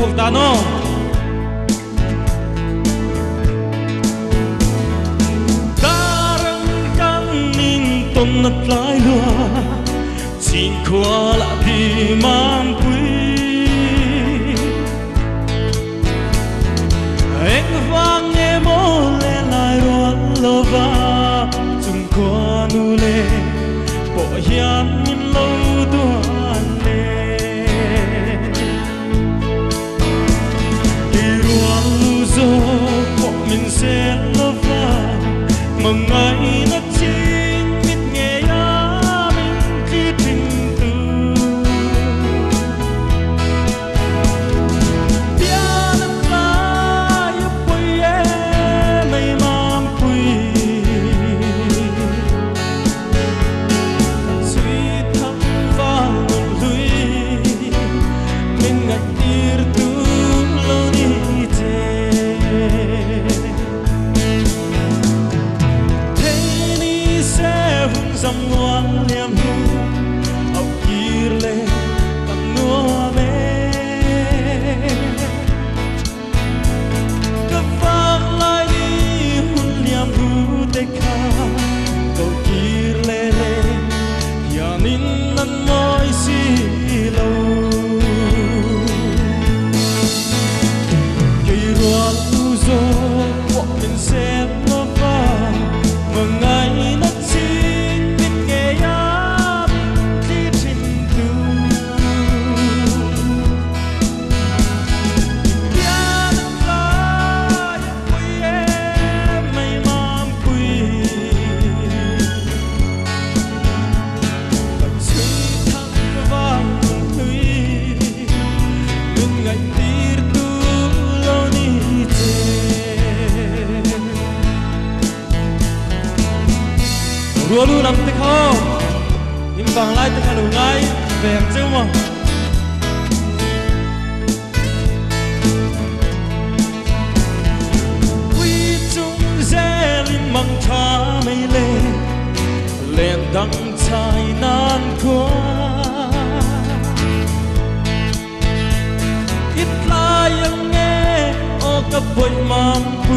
ta nó darang kanin ton nat lai lua xin khoa la đi mang quý anh vang nghe mô lên lại ruộng lơ va chung qua nu lê bộ hiền nhìn lâu tuan lê kỳ ruộng lu dô bộ mình sẽ lơ va mà ngày nó chính biết nghe á mình khi tình tư tiếng nắm lá yêu quê mây mang quê suy thắm vào lưới mình ngại tir tu lâu đi thế ni sẽ hung dâm ngoan liêm học kir lệ tận nua mê cấp phát lại đi hun liêm hu tê kha cầu kir lệ lệ ya min nan moi si lâu cây ruộng u dô bọn mình sẽ love vào mà ngày nó chính biết nghe á khi trình tu tiếng nắm lá yêu quê mây mang quê và suy thắm vang lưới mình ngại tir tu lâu đi thế rùa lu nằm tích không im vàng lại tích đủ ngay về em chứ mà quy chung dê linh măng cha mây lên đắng trái nan quá ít lại nghe ô cấp bụi mắm